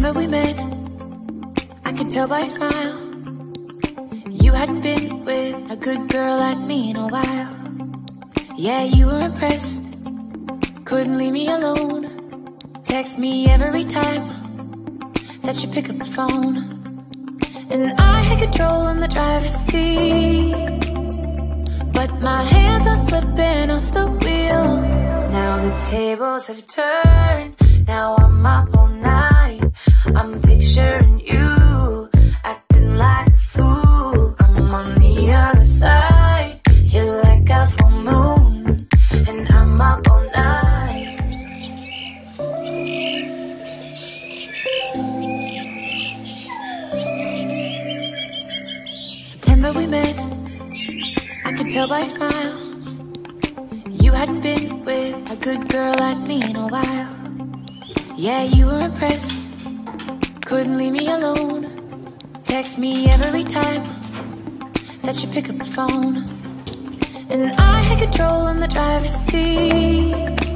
September we met, I could tell by your smile. You hadn't been with a good girl like me in a while. Yeah, you were impressed, couldn't leave me alone. Text me every time that you pick up the phone. And I had control in the driver's seat, but my hands are slipping off the wheel. Now the tables have turned, now I'm up all night. I'm picturing you, acting like a fool. I'm on the other side, you're like a full moon, and I'm up all night. September we met, I could tell by your smile. You hadn't been with a good girl like me in a while. Yeah, you were impressed, couldn't leave me alone. Text me every time that you pick up the phone. And I had control in the driver's seat,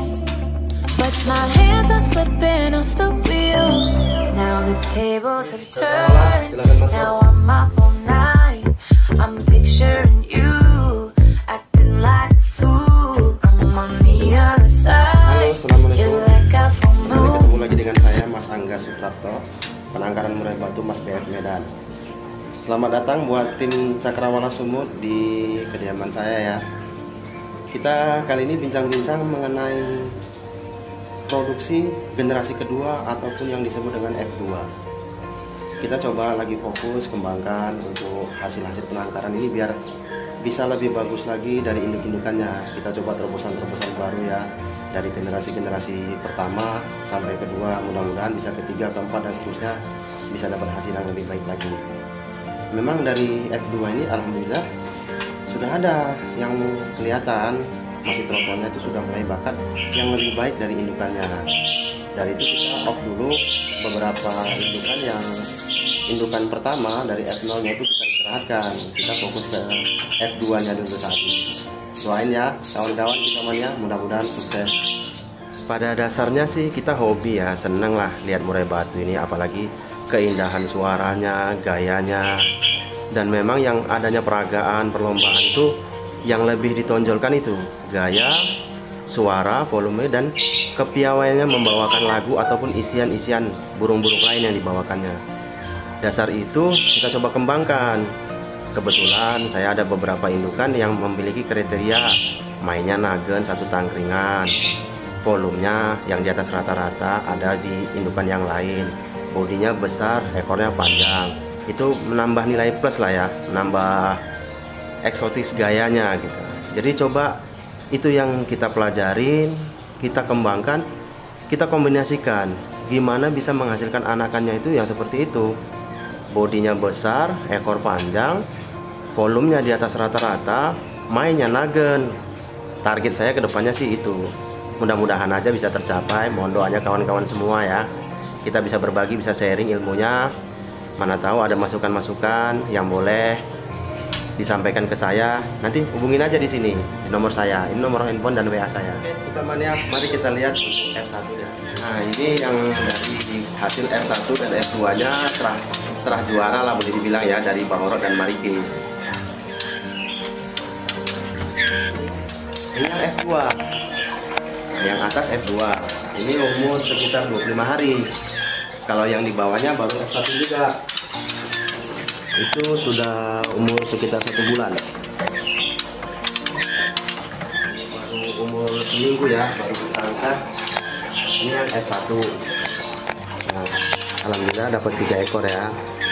but my hands are slipping off the wheel. Now the tables have turned, now I'm up all night. I'm picturing you, acting like a fool. I'm on the other side, you're like a full moon. Ketemu lagi dengan saya, Mas Angga Suprapto, penangkaran murai batu Mas BF Medan. Selamat datang buat tim Cakrawala Sumut di kediaman saya ya. Kita kali ini bincang-bincang mengenai produksi generasi kedua ataupun yang disebut dengan F2. Kita coba lagi fokus kembangkan untuk hasil-hasil penangkaran ini biar bisa lebih bagus lagi dari induk-indukannya. Kita coba terobosan-terobosan baru ya, dari generasi-generasi pertama sampai kedua, mudah-mudahan bisa ketiga, keempat dan seterusnya bisa dapat hasil yang lebih baik lagi. Memang dari F2 ini alhamdulillah sudah ada yang kelihatan masih trotolnya itu sudah mulai bakat yang lebih baik dari indukannya. Dari itu kita off dulu beberapa indukan yang indukan pertama dari F0 nya itu kita istirahatkan. Kita fokus ke F2 nya dulu saat ini. Doain ya kawan-kawan kita mania, mudah-mudahan sukses. Pada dasarnya sih kita hobi ya, seneng lah lihat murai batu ini, apalagi keindahan suaranya, gayanya. Dan memang yang adanya peragaan, perlombaan itu yang lebih ditonjolkan itu gaya, suara, volume, dan kepiawaiannya membawakan lagu ataupun isian-isian burung-burung lain yang dibawakannya. Dasar itu kita coba kembangkan. Kebetulan saya ada beberapa indukan yang memiliki kriteria mainnya nagen satu tangkringan, volumenya yang di atas rata-rata ada di indukan yang lain, bodinya besar, ekornya panjang. Itu menambah nilai plus lah ya, menambah eksotis gayanya gitu. Jadi coba itu yang kita pelajarin, kita kembangkan, kita kombinasikan gimana bisa menghasilkan anakannya itu yang seperti itu. Bodinya besar, ekor panjang, volumenya di atas rata-rata, mainnya nagen. Target saya kedepannya sih itu. Mudah-mudahan aja bisa tercapai. Mohon doanya kawan-kawan semua ya. Kita bisa berbagi, bisa sharing ilmunya. Mana tahu ada masukan-masukan yang boleh disampaikan ke saya. Nanti hubungin aja di sini di nomor saya. Ini nomor handphone dan WA saya. Oke, ucapannya mari kita lihat F1 ya. Nah, ini yang dari hasil F1 dan F2-nya terah juara lah boleh dibilang ya, dari Bang Orok dan Mariki. Ini yang F2. Yang atas F2. Ini umur sekitar 25 hari. Kalau yang di bawahnya baru F1 juga. Itu sudah umur sekitar 1 bulan. Baru umur seminggu ya, baru kita angkat. Ini yang F1. Nah, alhamdulillah dapat 3 ekor ya.